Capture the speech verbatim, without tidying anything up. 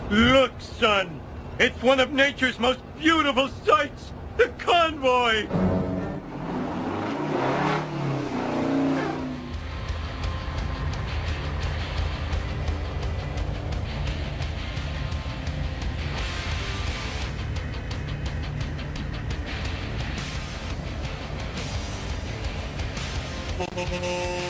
Look, son. It's one of nature's most beautiful sights. The convoy. Thank you.